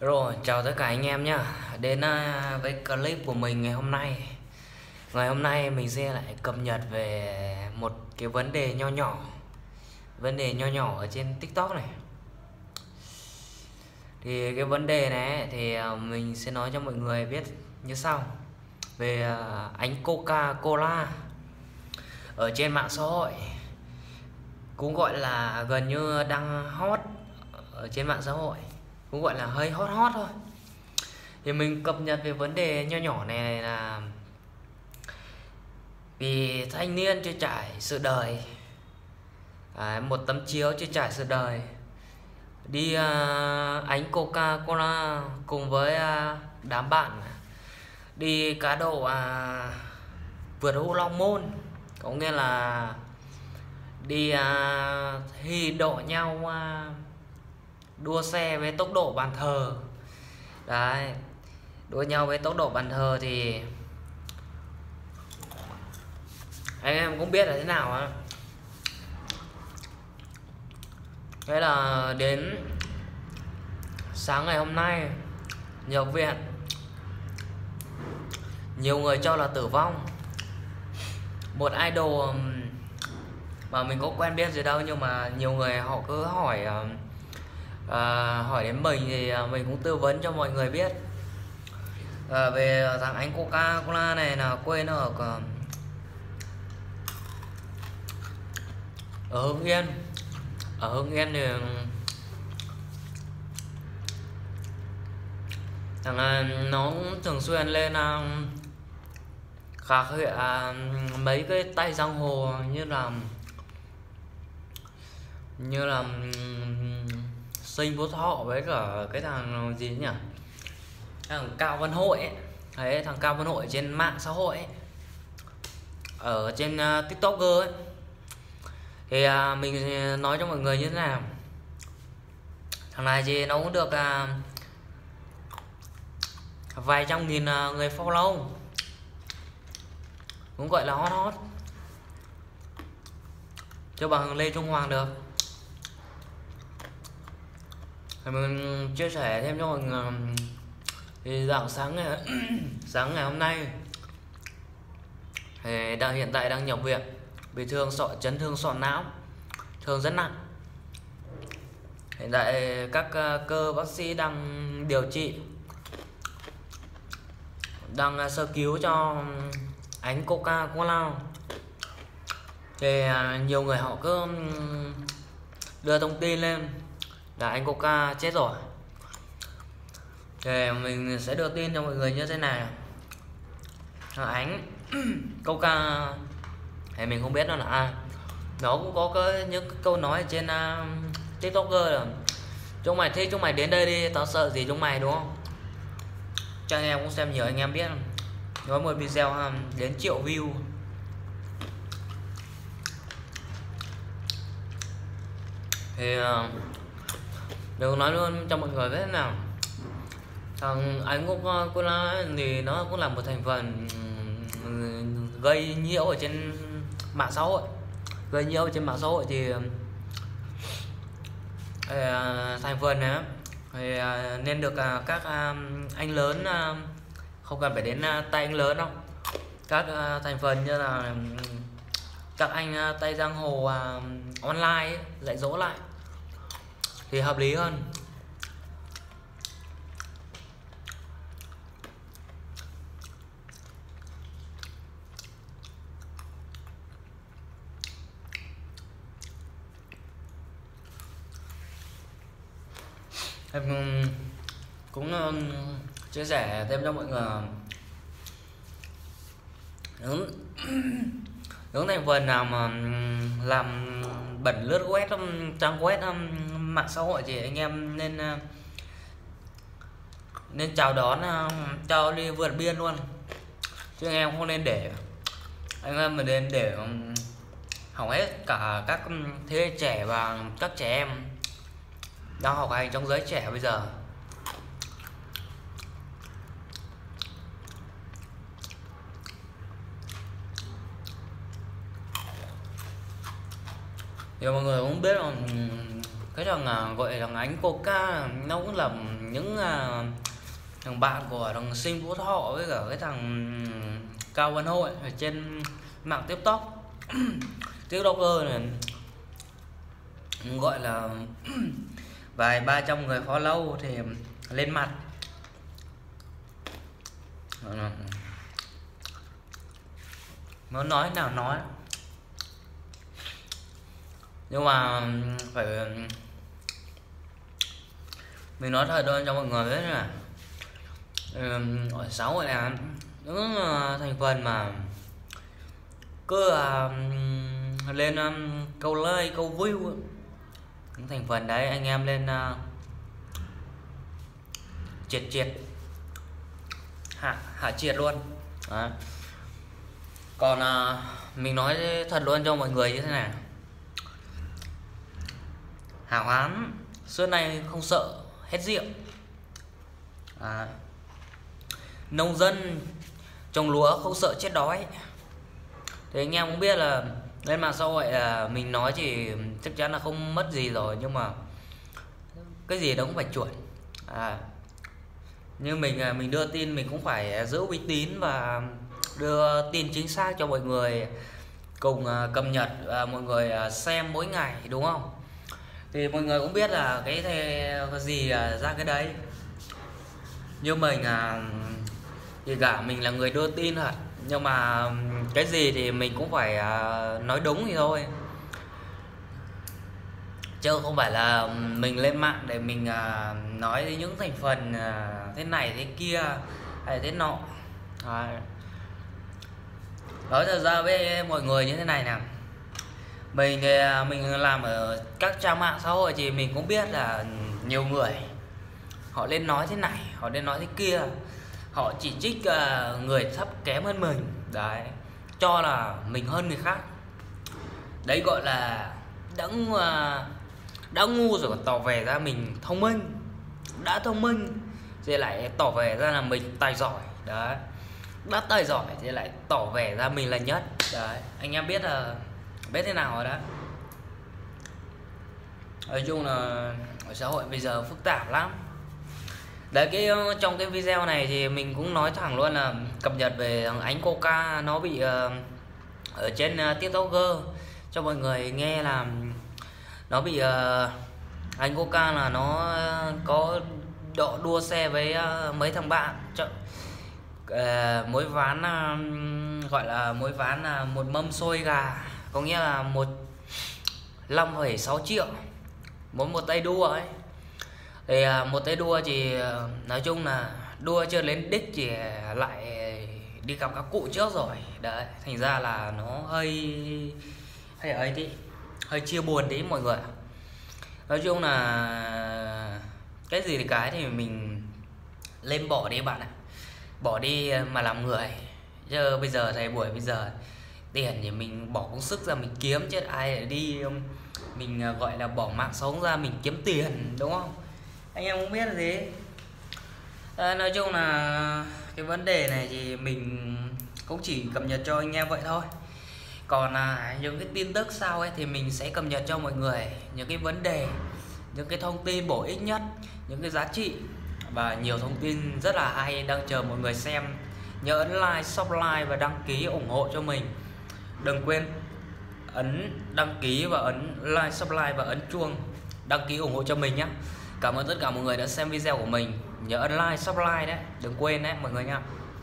Rồi, chào tất cả anh em nhá. Đến với clip của mình ngày hôm nay. Ngày hôm nay mình sẽ lại cập nhật về một cái vấn đề nho nhỏ. Vấn đề nho nhỏ ở trên TikTok này. Thì cái vấn đề này thì mình sẽ nói cho mọi người biết như sau. Về ánh Coca-Cola ở trên mạng xã hội, cũng gọi là gần như đang hot ở trên mạng xã hội, cũng gọi là hơi hot thôi. Thì mình cập nhật về vấn đề nho nhỏ này là vì thanh niên chưa trải sự đời, một tấm chiếu chưa trải sự đời, đi ánh Coca-Cola cùng với đám bạn đi cá độ vượt hũ Long Môn, có nghĩa là đi thi độ nhau đua xe với tốc độ bàn thờ. Đấy, đua nhau với tốc độ bàn thờ thì anh em cũng biết là thế nào á. Thế là đến sáng ngày hôm nay nhập viện, nhiều người cho là tử vong. Một idol mà mình có quen biết gì đâu, nhưng mà nhiều người họ cứ hỏi hỏi đến mình thì mình cũng tư vấn cho mọi người biết về thằng anh Coca-Cola này, là quê nó ở Hưng Yên. Ở Hưng Yên thì thằng nó cũng thường xuyên lên khạc mấy cái tay giang hồ như là Sinh Phú Thọ với cả cái thằng gì nhỉ, thằng Cao Văn Hội ấy. Đấy, thằng Cao Văn Hội trên mạng xã hội ấy, ở trên TikToker ấy. Thì mình nói cho mọi người như thế nào. Thằng này thì nó cũng được vài trăm nghìn người follow, cũng gọi là hot, chưa bằng Lê Trung Hoàng được. Thì mình chia sẻ thêm cho mọi người. Thì dạng sáng ngày hôm nay thì hiện tại đang nhập viện, bị chấn thương sọ não, thương rất nặng. Hiện tại các cơ bác sĩ đang điều trị, đang sơ cứu cho ánh Coca-Cola. Thì nhiều người họ cứ đưa thông tin lên là anh Coca chết rồi. Thì mình sẽ đưa tin cho mọi người như thế này. Ánh Coca thì mình không biết nó là ai. Nó cũng có những câu nói trên TikToker là chúng mày thích chúng mày đến đây đi, tao sợ gì chúng mày, đúng không? Cho anh em cũng xem nhiều anh em biết. Nói một video đến 1 triệu view. Thì đừng nói luôn cho mọi người biết thế nào. Thằng ánh Coca-Cola thì nó cũng là một thành phần gây nhiễu ở trên mạng xã hội. Gây nhiễu trên mạng xã hội thì thành phần này thì nên được các anh lớn, không cần phải đến tay anh lớn đâu, các thành phần như là các anh tay giang hồ online ấy, dạy dỗ lại thì hợp lý hơn. Em cũng chia sẻ thêm cho mọi người những thành phần nào mà làm bẩn lướt web trang web mạng xã hội thì anh em nên chào đón, cho đi vượt biên luôn, chứ anh em không nên để anh em mình nên để hỏng hết cả các thế hệ trẻ và các trẻ em đang học hành trong giới trẻ bây giờ. Thì mọi người cũng biết là cái thằng gọi là thằng Ánh Coca nó cũng là những thằng bạn của thằng Sinh Phú Thọ với cả cái thằng Cao Văn Hội ở trên mạng TikTok. TikToker này gọi là vài 300 người follow thì lên mặt. Nó nói nào nói, nhưng mà phải mình nói thật luôn cho mọi người biết là ở sáu gọi là những thành phần mà cứ lên câu like câu view, những thành phần đấy anh em lên triệt hạ triệt luôn đấy. Còn mình nói thật luôn cho mọi người như thế này, hảo hán xưa nay không sợ hết rượu. Nông dân trồng lúa không sợ chết đói. Thì anh em cũng biết là lên mạng xã hội là mình nói thì chắc chắn là không mất gì rồi, nhưng mà cái gì đó cũng phải chuẩn. Như mình đưa tin mình cũng phải giữ uy tín và đưa tin chính xác cho mọi người cùng cập nhật và mọi người xem mỗi ngày, đúng không? Thì mọi người cũng biết là cái gì ra cái đấy. Như mình thì cả mình là người đưa tin thật, nhưng mà cái gì thì mình cũng phải nói đúng thì thôi, chứ không phải là mình lên mạng để mình nói những thành phần thế này thế kia hay thế nọ. Nói thật ra với mọi người như thế này nè, mình làm ở các trang mạng xã hội thì mình cũng biết là nhiều người họ lên nói thế này, họ lên nói thế kia, họ chỉ trích người thấp kém hơn mình đấy, cho là mình hơn người khác. Đấy gọi là đã ngu rồi còn tỏ vẻ ra mình thông minh, đã thông minh thì lại tỏ vẻ ra là mình tài giỏi đấy, đã tài giỏi thì lại tỏ vẻ ra mình là nhất đấy. Anh em biết thế nào rồi đó. Nói chung là ở xã hội bây giờ phức tạp lắm đấy. Trong cái video này thì mình cũng nói thẳng luôn là cập nhật về thằng Ánh Coca nó bị ở trên TikToker cho mọi người nghe, là nó bị Ánh Coca là nó có đua xe với mấy thằng bạn mỗi ván gọi là mỗi ván là một mâm xôi gà, có nghĩa là 5,6 triệu một tay đua ấy. Thì một tay đua thì nói chung là đua chưa đến đích thì lại đi gặp các cụ trước rồi đấy, thành ra là nó hơi ấy tí, hơi chia buồn tí mọi người. Nói chung là cái gì thì cái thì mình lên bỏ đi bạn ạ, bỏ đi mà làm người, chứ bây giờ thời buổi bây giờ tiền thì mình bỏ công sức ra mình kiếm, chứ ai lại đi mình gọi là bỏ mạng sống ra mình kiếm tiền, đúng không? Anh em cũng biết là thế. Nói chung là cái vấn đề này thì mình cũng chỉ cập nhật cho anh em vậy thôi. Còn những cái tin tức sau ấy thì mình sẽ cập nhật cho mọi người những cái vấn đề, những cái thông tin bổ ích nhất, những cái giá trị và nhiều thông tin rất là hay đang chờ mọi người xem. Nhớ ấn like, subscribe và đăng ký ủng hộ cho mình. Đừng quên ấn đăng ký và ấn like, subscribe và ấn chuông đăng ký ủng hộ cho mình nhé. Cảm ơn tất cả mọi người đã xem video của mình. Nhớ ấn like, subscribe đấy, đừng quên đấy mọi người nha.